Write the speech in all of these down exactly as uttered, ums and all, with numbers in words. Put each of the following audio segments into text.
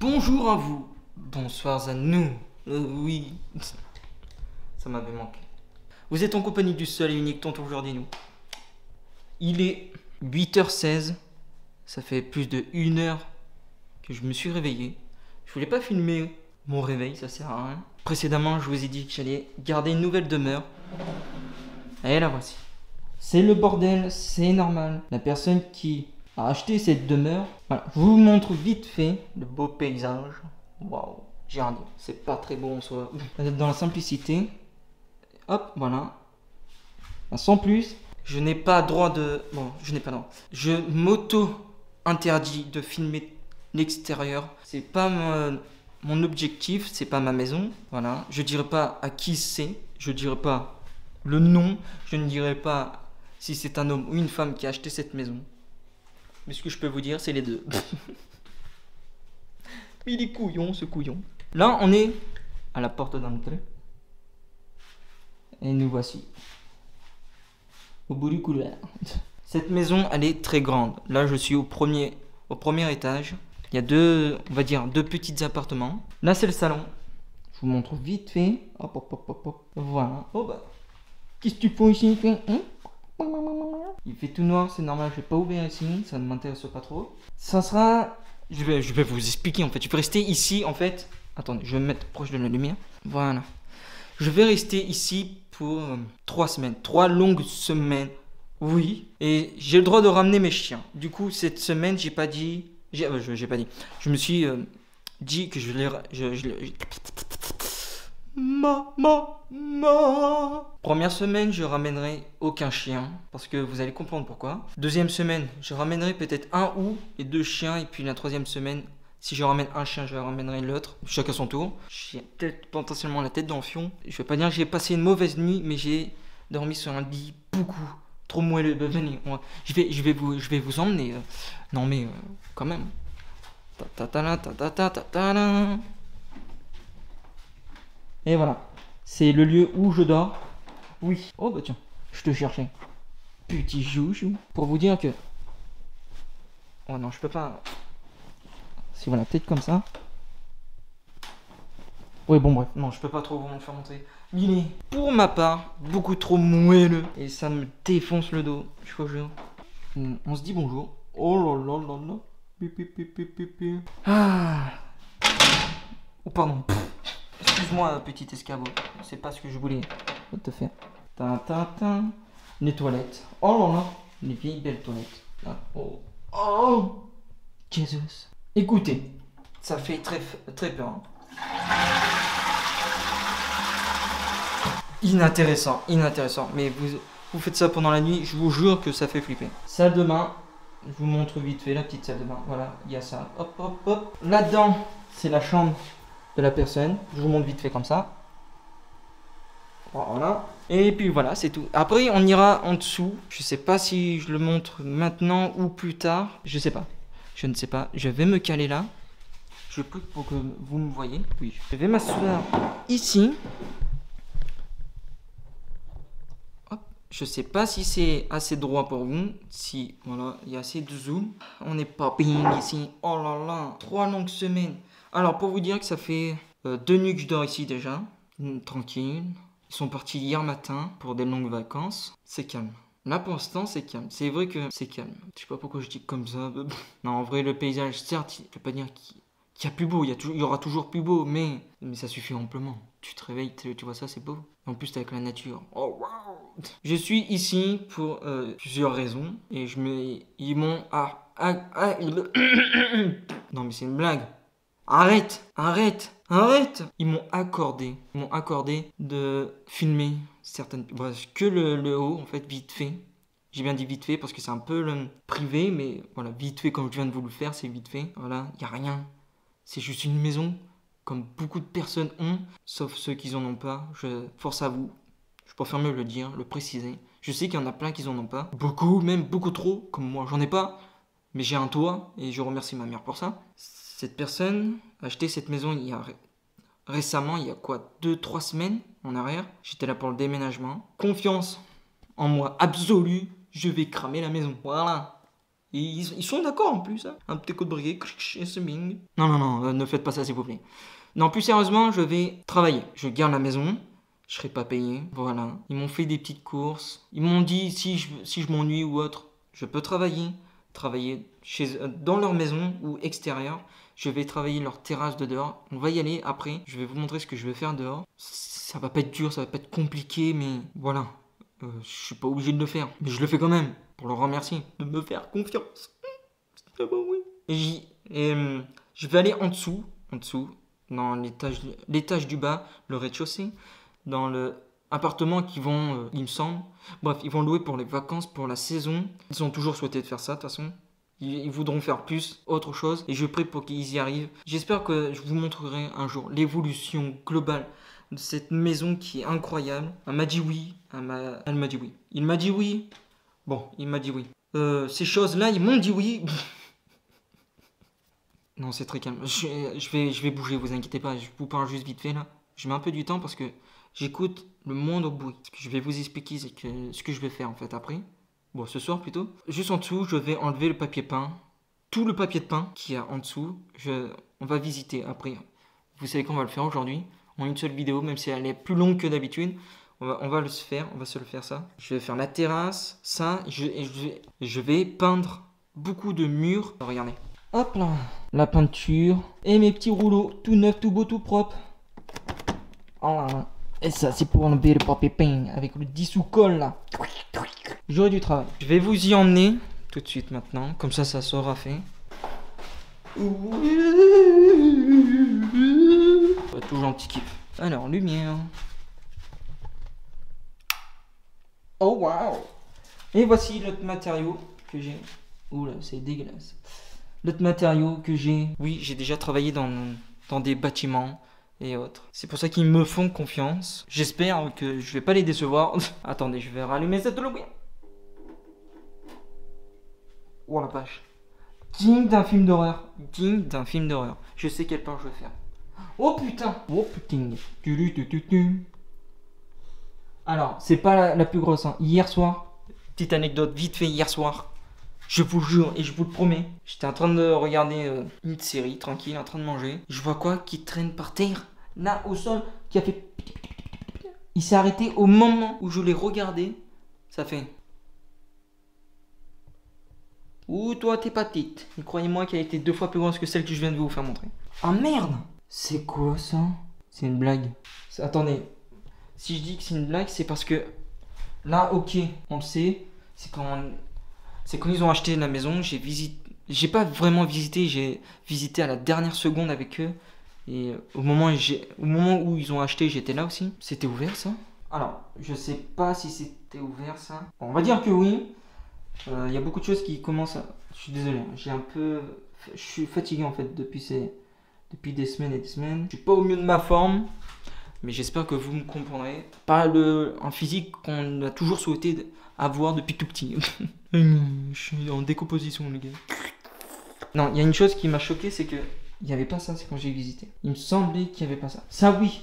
Bonjour à vous, bonsoir à nous. Euh, oui, ça m'avait manqué. Vous êtes en compagnie du seul et unique tonton Jordinou. Il est huit heures seize, ça fait plus de une heure que je me suis réveillé. Je voulais pas filmer mon réveil, ça sert à rien. Précédemment, je vous ai dit que j'allais garder une nouvelle demeure. Et la voici. C'est le bordel, c'est normal. La personne qui a acheté cette demeure, voilà, je vous montre vite fait le beau paysage. Waouh, j'ai rien dit, c'est pas très beau en soi. Dans la simplicité, hop, voilà. Sans plus, je n'ai pas droit de... Bon, je n'ai pas droit. Je m'auto-interdis de filmer l'extérieur. C'est pas mon, mon objectif, c'est pas ma maison. Voilà, je dirai pas à qui c'est, je dirai pas le nom, je ne dirai pas si c'est un homme ou une femme qui a acheté cette maison. Mais ce que je peux vous dire, c'est les deux. Il est couillon, ce couillon. Là, on est à la porte d'entrée. Et nous voici. Au bout du couloir. Cette maison, elle est très grande. Là, je suis au premier, au premier étage. Il y a deux, on va dire, deux petits appartements. Là, c'est le salon. Je vous montre vite fait. Hop, hop, hop, hop, hop. Voilà. Oh bah. Qu'est-ce que tu fais ici, hein? Il fait tout noir, c'est normal, je vais pas ouvrir ici, ça ne m'intéresse pas trop. Ça sera... Je vais, je vais vous expliquer en fait, je vais rester ici en fait. Attendez, je vais me mettre proche de la lumière. Voilà. Je vais rester ici pour euh, trois semaines, trois longues semaines. Oui. Et j'ai le droit de ramener mes chiens. Du coup, cette semaine, j'ai pas dit... J'ai euh, j'ai pas dit. Je me suis euh, dit que je les... Je, je, je... Ma, ma, ma. Première semaine, je ramènerai aucun chien, parce que vous allez comprendre pourquoi. Deuxième semaine, je ramènerai peut-être un ou et deux chiens, et puis la troisième semaine, si je ramène un chien, je ramènerai l'autre, chacun son tour. J'ai peut-être potentiellement la tête dans le fion. Je vais pas dire que j'ai passé une mauvaise nuit, mais j'ai dormi sur un lit beaucoup trop moelleux. Venez, on va... je vais, je vais vous, je vais vous emmener. Euh... Non mais euh, quand même. Ta ta ta ta ta ta ta ta. Et voilà, c'est le lieu où je dors. Oui. Oh bah tiens, je te cherchais. Petit joujou. Pour vous dire que... Oh non, je peux pas... Si voilà, peut-être comme ça. Oui, bon bref, non, je peux pas trop vous le faire montrer. Il est, pour ma part, beaucoup trop moelleux. Et ça me défonce le dos, je vous jure. On se dit bonjour. Oh là là là là. Pipi pipi pipi. Ah. Oh pardon. Excuse-moi, petit escabeau, c'est pas ce que je voulais te faire. Ta ta ta. Les toilettes. Oh là là, les vieilles belles toilettes. Là. Oh. Oh. Jesus. Écoutez, ça fait très très peur. Hein. Inintéressant, inintéressant. Mais vous, vous faites ça pendant la nuit, je vous jure que ça fait flipper. Salle de bain. Je vous montre vite fait la petite salle de bain. Voilà, il y a ça. Hop, hop, hop. Là-dedans, c'est la chambre de la personne. Je vous montre vite fait comme ça. Voilà. Et puis voilà, c'est tout. Après, on ira en dessous. Je sais pas si je le montre maintenant ou plus tard. Je sais pas. Je ne sais pas. Je vais me caler là. Je prie pour que vous me voyez. Oui. Je vais m'asseoir ici. Hop. Je sais pas si c'est assez droit pour vous. Si, voilà, il y a assez de zoom. On n'est pas bien ici. Oh là là. Trois longues semaines. Alors, pour vous dire que ça fait euh, deux nuits que je dors ici déjà. Mmh, tranquille. Ils sont partis hier matin pour des longues vacances. C'est calme. Là, pour l'instant, c'est calme. C'est vrai que c'est calme. Je sais pas pourquoi je dis comme ça. Non, en vrai, le paysage, certes, je peux pas dire qu'il y a plus beau. Il y, a il y aura toujours plus beau, mais, mais ça suffit amplement. Tu te réveilles, tu vois ça, c'est beau. En plus, t'es avec la nature. Oh, wow. Je suis ici pour euh, plusieurs raisons. Et je me... Ils m'ont... Ah, ah, ah, non, mais c'est une blague. Arrête, arrête, arrête. Ils m'ont accordé, ils m'ont accordé de filmer certaines... Bref, que le, le haut, en fait, vite fait. J'ai bien dit vite fait parce que c'est un peu le privé, mais voilà, vite fait comme je viens de vous le faire, c'est vite fait. Voilà, il n'y a rien. C'est juste une maison, comme beaucoup de personnes ont, sauf ceux qui n'en ont pas. Je force à vous, je préfère mieux le dire, le préciser. Je sais qu'il y en a plein qui n'en ont pas. Beaucoup, même beaucoup trop, comme moi, j'en ai pas. Mais j'ai un toit et je remercie ma mère pour ça. Cette personne a acheté cette maison il y a ré récemment, il y a quoi, deux, trois semaines en arrière. J'étais là pour le déménagement. Confiance en moi absolue, je vais cramer la maison. Voilà. Et ils, ils sont d'accord en plus. Hein. Un petit coup de briquet. Et c'est bing. Non, non, non, euh, ne faites pas ça s'il vous plaît. Non, plus sérieusement, je vais travailler. Je garde la maison. Je serai pas payé. Voilà. Ils m'ont fait des petites courses. Ils m'ont dit si je, si je m'ennuie ou autre, je peux travailler. Travailler chez, dans leur maison ou extérieur. Je vais travailler leur terrasse de dehors. On va y aller après. Je vais vous montrer ce que je vais faire dehors. Ça va pas être dur, ça va pas être compliqué, mais voilà. Euh, je suis pas obligé de le faire. Mais je le fais quand même. Pour leur remercier de me faire confiance. Ah bah oui. Et, j'y- et euh, je vais aller en dessous. En dessous. Dans l'étage, l'étage du bas. Le rez-de-chaussée. Dans le appartement qu'ils vont, euh, il me semble. Bref, ils vont louer pour les vacances, pour la saison. Ils ont toujours souhaité de faire ça, de toute façon. Ils voudront faire plus, autre chose, et je prie pour qu'ils y arrivent. J'espère que je vous montrerai un jour l'évolution globale de cette maison qui est incroyable. Elle m'a dit oui, elle m'a, elle m'a dit oui. Il m'a dit oui. Bon, il m'a dit oui. Euh, ces choses-là, ils m'ont dit oui. Non, c'est très calme. Je, je vais, je vais bouger, vous inquiétez pas. Je vous parle juste vite fait là. Je mets un peu du temps parce que j'écoute le moindre bruit. Ce que je vais vous expliquer, c'est que ce que je vais faire en fait après. Bon, ce soir plutôt. Juste en dessous, je vais enlever le papier peint. Tout le papier de peint qu'il y a en dessous, je, on va visiter après. Vous savez qu'on va le faire aujourd'hui, en une seule vidéo, même si elle est plus longue que d'habitude. On va, on va le faire, on va se le faire ça. Je vais faire la terrasse, ça, je, et je, vais, je vais peindre beaucoup de murs. Regardez. Hop là, la peinture et mes petits rouleaux, tout neuf, tout beau, tout propre. Oh là là. Et ça, c'est pour enlever le papier peint avec le dissous-colle là. J'aurai du travail. Je vais vous y emmener tout de suite maintenant. Comme ça, ça sera fait. Tout gentil kiff. Alors, lumière. Oh waouh. Et voici l'autre matériau que j'ai. Oula, c'est dégueulasse. L'autre matériau que j'ai. Oui, j'ai déjà travaillé dans, dans des bâtiments et autres. C'est pour ça qu'ils me font confiance. J'espère que je vais pas les décevoir. Attendez, je vais rallumer cette lumière. Oh la vache. Digne d'un film d'horreur. Digne d'un film d'horreur. Je sais quel plan je vais faire. Oh putain. Oh putain. Alors, c'est pas la, la plus grosse. Hein. Hier soir, petite anecdote vite fait hier soir. Je vous jure et je vous le promets. J'étais en train de regarder euh, une série tranquille, en train de manger. Je vois quoi qui traîne par terre, là au sol, qui a fait... Il s'est arrêté au moment où je l'ai regardé. Ça fait... Ouh, toi, t'es pas petite. Et croyez-moi qu'elle était deux fois plus grosse que celle que je viens de vous faire montrer. Ah merde! C'est quoi ça? C'est une blague. Attendez. Si je dis que c'est une blague, c'est parce que... Là, ok, on le sait. C'est quand... C'est quand ils ont acheté la maison, j'ai visité... J'ai pas vraiment visité, j'ai visité à la dernière seconde avec eux. Et au moment, au moment où ils ont acheté, j'étais là aussi. C'était ouvert ça? Alors, je sais pas si c'était ouvert ça. Bon, on va dire que oui. Il euh, y a beaucoup de choses qui commencent à... Je suis désolé, j'ai un peu... Je suis fatigué en fait depuis, ces... depuis des semaines et des semaines. Je suis pas au mieux de ma forme, mais j'espère que vous me comprendrez. Pas le... un physique qu'on a toujours souhaité avoir depuis tout petit. Je suis en décomposition les gars. Non, il y a une chose qui m'a choqué, c'est que il n'y avait pas ça, c'est quand j'ai visité. Il me semblait qu'il n'y avait pas ça. Ça oui.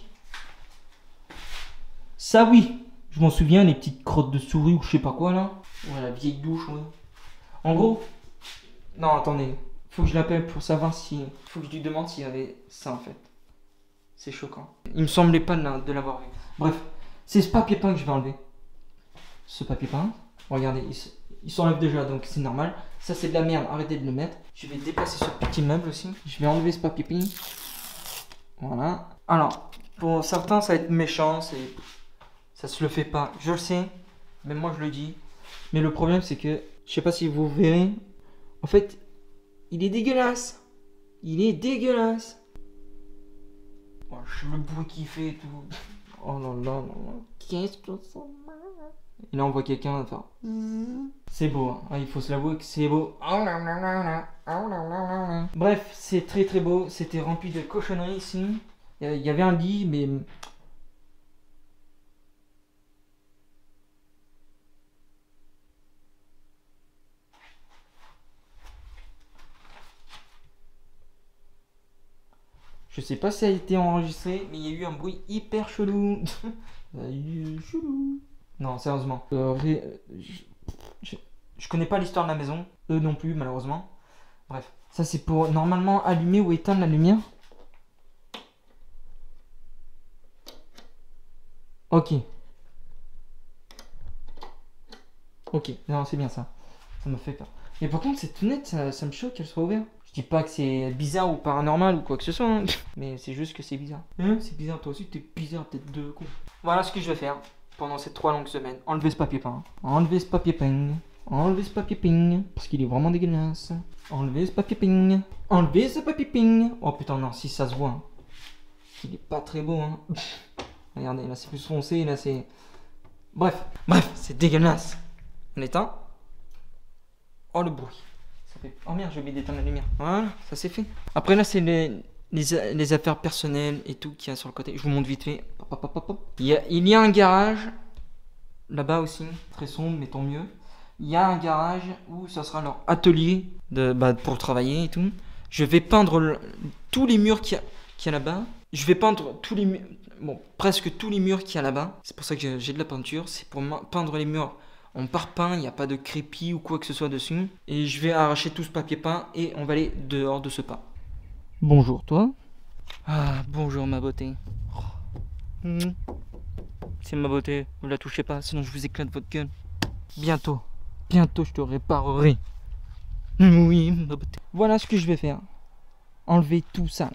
Ça oui. Je m'en souviens, les petites crottes de souris ou je sais pas quoi là. Ouais, la vieille douche, ouais. En gros... Non, attendez. Faut que je l'appelle pour savoir si... Faut que je lui demande s'il y avait ça, en fait. C'est choquant. Il me semblait pas de l'avoir vu. Bref, c'est ce papier peint que je vais enlever. Ce papier peint. Regardez, il, il s'enlève déjà, donc c'est normal. Ça, c'est de la merde. Arrêtez de le mettre. Je vais déplacer ce petit meuble aussi. Je vais enlever ce papier peint. Voilà. Alors, pour certains, ça va être méchant. C'est... Ça se le fait pas. Je le sais. Même moi, je le dis. Mais le problème, c'est que, je sais pas si vous verrez, en fait, il est dégueulasse. Il est dégueulasse. Oh, je le bruit qu'il fait et tout. Oh là là là là. Qu'est-ce que ça marche. Et là, on voit quelqu'un faire. C'est beau. Hein. Ah, il faut se l'avouer que c'est beau. Bref, c'est très très beau. C'était rempli de cochonneries ici. Il y avait un lit, mais... Je sais pas si ça a été enregistré, mais il y a eu un bruit hyper chelou. chelou. Non, sérieusement. Euh, ré... je... Je... Je connais pas l'histoire de la maison. Eux non plus, malheureusement. Bref. Ça, c'est pour normalement allumer ou éteindre la lumière. Ok. Ok. Non, c'est bien ça. Ça me fait peur. Mais par contre, cette fenêtre, ça, ça me choque qu'elle soit ouverte. Je dis pas que c'est bizarre ou paranormal ou quoi que ce soit. Hein. Mais c'est juste que c'est bizarre. Hein, c'est bizarre. Toi aussi, t'es bizarre, peut-être deux cons. Voilà ce que je vais faire pendant ces trois longues semaines. Enlever ce papier peint. Enlever ce papier peint. Enlever ce papier peint. Parce qu'il est vraiment dégueulasse. Enlever ce papier peint. Enlever ce papier peint. Oh putain, non, si ça se voit. Hein. Il est pas très beau, hein. Regardez, là c'est plus foncé, là c'est... Bref, bref, c'est dégueulasse. On éteint. Oh le bruit. Ça fait... Oh merde, j'ai oublié d'éteindre la lumière. Voilà, ça c'est fait. Après là c'est les, les, les affaires personnelles et tout qu'il y a sur le côté. Je vous montre vite fait. Hop, hop, hop, hop. Il, y a, il y a un garage. Là-bas aussi. Très sombre, mais tant mieux. Il y a un garage où ça sera leur atelier de, bah, pour travailler et tout. Je vais peindre le, tous les murs qu'il y a, qu'il y a là-bas. Je vais peindre tous les murs, bon, presque tous les murs qu'il y a là-bas. C'est pour ça que j'ai de la peinture. C'est pour peindre les murs en parpaing. Il n'y a pas de crépi ou quoi que ce soit dessus. Et je vais arracher tout ce papier peint et on va aller dehors de ce pas. Bonjour, toi. Ah, bonjour, ma beauté. Oh. Mmh. C'est ma beauté. Vous la touchez pas, sinon je vous éclate votre gueule. Bientôt. Bientôt, je te réparerai. Oui, ma beauté. Voilà ce que je vais faire. Enlever tout ça.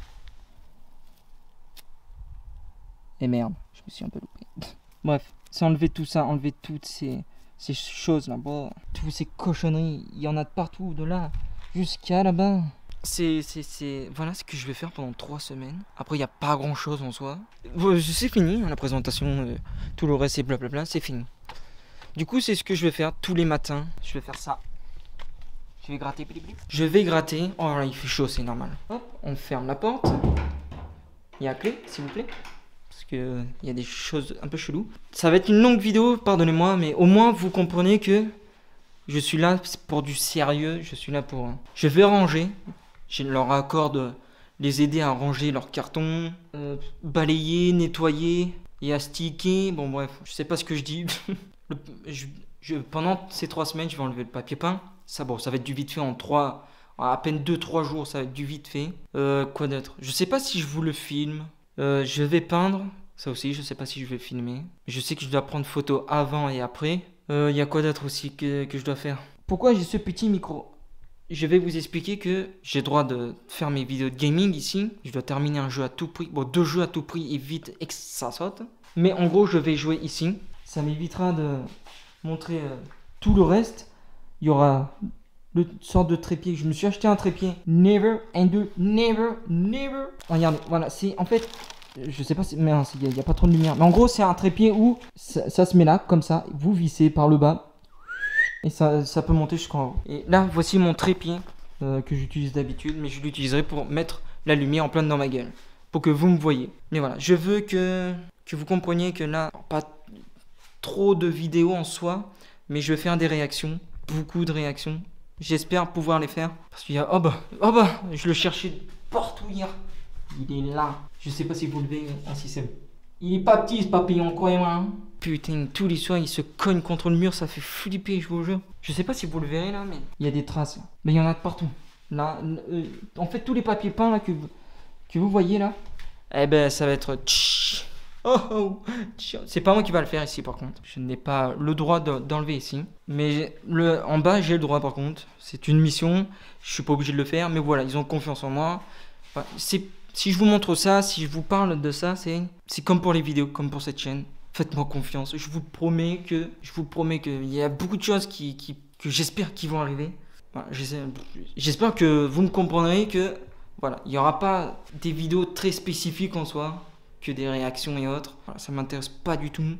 Et merde, je me suis un peu loupé. Bref, c'est enlever tout ça, enlever toutes ces, ces choses là. Bon, toutes ces cochonneries, il y en a de partout, de là jusqu'à là-bas. C'est, c'est, c'est... Voilà ce que je vais faire pendant trois semaines. Après, il n'y a pas grand chose en soi. C'est fini, hein, la présentation, euh, tout le reste, c'est blablabla, c'est fini. Du coup, c'est ce que je vais faire tous les matins. Je vais faire ça. Je vais gratter. Je vais gratter. Oh là, il fait chaud, c'est normal. Hop, on ferme la porte. Il y a la clé, s'il vous plaît. Parce qu'il y a des choses un peu cheloues. Ça va être une longue vidéo, pardonnez-moi, mais au moins vous comprenez que je suis là pour du sérieux. Je suis là pour... Je vais ranger. Je leur accorde les aider à ranger leurs cartons, euh, balayer, nettoyer et astiquer. Bon bref, je sais pas ce que je dis. le, je, je, pendant ces trois semaines, je vais enlever le papier peint. Ça, bon, ça va être du vite fait en trois... À peine deux trois jours, ça va être du vite fait. Euh, quoi d'autre? Je sais pas si je vous le filme. Euh, je vais peindre, ça aussi, je sais pas si je vais filmer. Je sais que je dois prendre photo avant et après. Il euh, y a quoi d'autre aussi que, que je dois faire? Pourquoi j'ai ce petit micro? Je vais vous expliquer que j'ai le droit de faire mes vidéos de gaming ici. Je dois terminer un jeu à tout prix. Bon, deux jeux à tout prix et vite et que ça saute. Mais en gros, je vais jouer ici. Ça m'évitera de montrer euh, tout le reste. Il y aura... le sorte de trépied. Je me suis acheté un trépied. Never and never, never. Regardez, voilà, c'est en fait, je sais pas si, mais il n'y a, a pas trop de lumière. Mais en gros, c'est un trépied où ça, ça se met là, comme ça. Vous vissez par le bas. Et ça, ça peut monter jusqu'en haut. Et là, voici mon trépied euh, que j'utilise d'habitude. Mais je l'utiliserai pour mettre la lumière en plein dans ma gueule. Pour que vous me voyez. Mais voilà, je veux que, que vous compreniez que là, pas trop de vidéos en soi. Mais je vais faire des réactions. Beaucoup de réactions. J'espère pouvoir les faire. Parce qu'il y a... Oh bah, oh bah, je le cherchais partout hier. Il est là. Je sais pas si vous le verrez. Ah si, c'est bon. Il est pas petit ce papillon, croyez-moi. Hein. Putain, tous les soirs, il se cogne contre le mur. Ça fait flipper, je vous jure. Je sais pas si vous le verrez là, mais... Il y a des traces. Là. Mais il y en a de partout. Là, euh, en fait, tous les papiers peints là que vous, que vous voyez là. Eh ben, ça va être... Oh, oh. C'est pas moi qui va le faire ici par contre. Je n'ai pas le droit d'enlever ici. Mais le, en bas j'ai le droit par contre. C'est une mission. Je suis pas obligé de le faire. Mais voilà, ils ont confiance en moi. Enfin, si je vous montre ça, si je vous parle de ça, c'est comme pour les vidéos, comme pour cette chaîne. Faites-moi confiance. Je vous promets que je vous promets qu'il y a beaucoup de choses qui, qui, que j'espère qui vont arriver. Voilà, j'espère que vous me comprendrez que voilà, il n'y aura pas des vidéos très spécifiques en soi. Que des réactions et autres. Voilà, ça m'intéresse pas du tout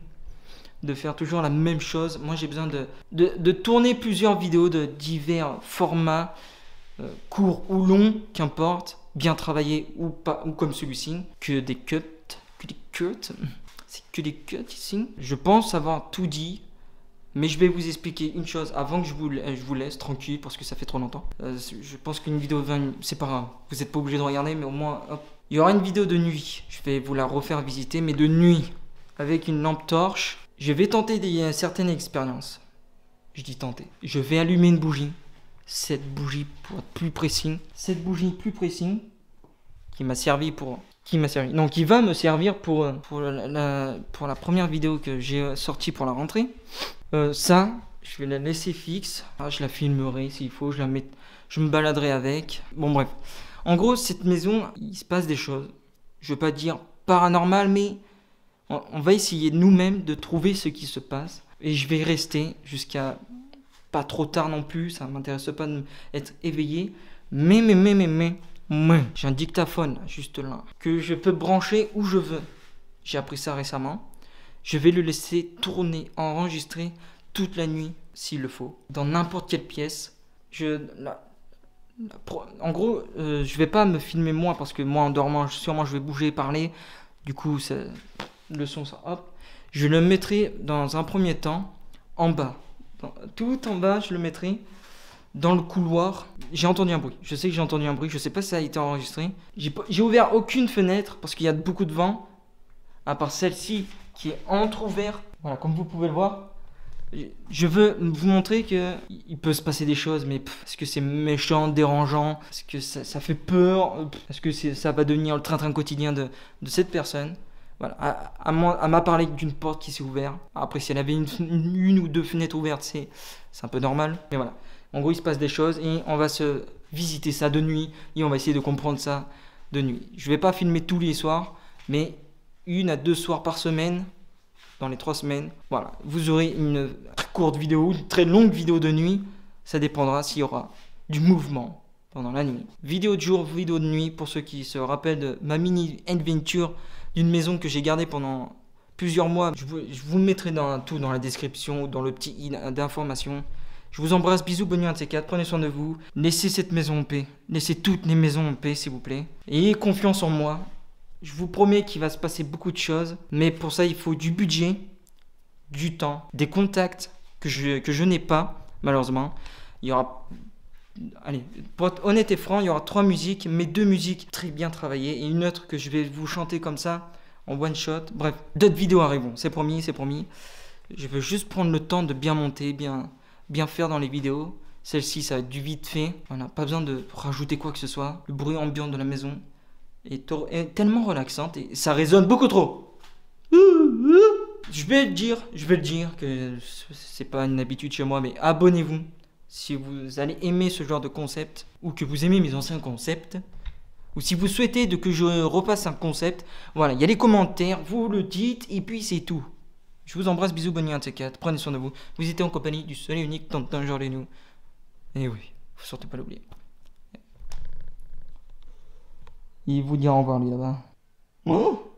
de faire toujours la même chose. Moi, j'ai besoin de, de, de tourner plusieurs vidéos de divers formats, euh, courts ou longs, qu'importe, bien travaillés ou pas, ou comme celui-ci, que des cuts, que des cuts, c'est que des cuts ici. Je pense avoir tout dit, mais je vais vous expliquer une chose avant que je vous, je vous laisse tranquille parce que ça fait trop longtemps. Euh, je pense qu'une vidéo de vingt, c'est pas grave, vous n'êtes pas obligé de regarder, mais au moins, hop. Il y aura une vidéo de nuit, je vais vous la refaire visiter, mais de nuit, avec une lampe torche. Je vais tenter des, certaines expériences. Je dis tenter. Je vais allumer une bougie. Cette bougie, pour être plus précis, cette bougie plus précise, qui m'a servi pour... Qui m'a servi Non, qui va me servir pour, pour, la, la, pour la première vidéo que j'ai sortie pour la rentrée. Euh, ça, je vais la laisser fixe. Ah, je la filmerai s'il faut, je, la met, je me baladerai avec. Bon, bref. En gros, cette maison, il se passe des choses. Je ne veux pas dire paranormal, mais on, on va essayer nous-mêmes de trouver ce qui se passe. Et je vais rester jusqu'à pas trop tard non plus. Ça ne m'intéresse pas d'être éveillé. Mais, mais, mais, mais, mais... Ouais. J'ai un dictaphone juste là que je peux brancher où je veux. J'ai appris ça récemment. Je vais le laisser tourner, enregistrer toute la nuit s'il le faut, dans n'importe quelle pièce. Je, la, la, en gros, euh, je vais pas me filmer moi parce que moi en dormant, sûrement je vais bouger, parler. Du coup, ça, le son, ça, hop. Je le mettrai dans un premier temps en bas, dans, tout en bas, je le mettrai. Dans le couloir, j'ai entendu un bruit. Je sais que j'ai entendu un bruit. Je sais pas si ça a été enregistré. J'ai, j'ai ouvert aucune fenêtre parce qu'il y a beaucoup de vent. À part celle-ci qui est entrouverte. Voilà, comme vous pouvez le voir. Je veux vous montrer que il peut se passer des choses, mais pff, est-ce que c'est méchant, dérangeant? Est-ce que ça, ça fait peur? Est-ce que c'est, ça va devenir le train-train quotidien de, de cette personne? Voilà, à, à, à m'a parlé d'une porte qui s'est ouverte. Après, si elle avait une, une, une ou deux fenêtres ouvertes, c'est, c'est un peu normal. Mais voilà. En gros, il se passe des choses et on va se visiter ça de nuit et on va essayer de comprendre ça de nuit. Je ne vais pas filmer tous les soirs, mais une à deux soirs par semaine, dans les trois semaines. Voilà, vous aurez une courte vidéo, une très longue vidéo de nuit. Ça dépendra s'il y aura du mouvement pendant la nuit. Vidéo de jour, vidéo de nuit, pour ceux qui se rappellent de ma mini-adventure d'une maison que j'ai gardée pendant plusieurs mois. Je vous, je vous mettrai dans, tout dans la description ou dans le petit i d'information. Je vous embrasse, bisous, bonne nuit, un de ces quatre, prenez soin de vous. Laissez cette maison en paix. Laissez toutes les maisons en paix, s'il vous plaît. Ayez confiance en moi. Je vous promets qu'il va se passer beaucoup de choses. Mais pour ça, il faut du budget, du temps, des contacts que je, que je n'ai pas, malheureusement. Il y aura... Allez, pour être honnête et franc, il y aura trois musiques, mais deux musiques très bien travaillées et une autre que je vais vous chanter comme ça, en one shot. Bref, d'autres vidéos arriveront, c'est promis, c'est promis. Je veux juste prendre le temps de bien monter, bien... bien faire dans les vidéos. Celle-ci, ça va être du vite fait. Voilà, pas besoin de rajouter quoi que ce soit. Le bruit ambiant de la maison est, est tellement relaxante et ça résonne beaucoup trop. Je vais le dire, je vais le dire que c'est pas une habitude chez moi, mais abonnez-vous si vous allez aimer ce genre de concept ou que vous aimez mes anciens concepts. Ou si vous souhaitez de que je repasse un concept, voilà, il y a les commentaires, vous le dites et puis c'est tout. Je vous embrasse, bisous, bonne nuit, un de ces quatre. Prenez soin de vous. Vous étiez en compagnie du seul et unique Tintin Genre les nous. Et oui, faut surtout pas l'oublier. Il vous dit au revoir, lui, là-bas. Oh!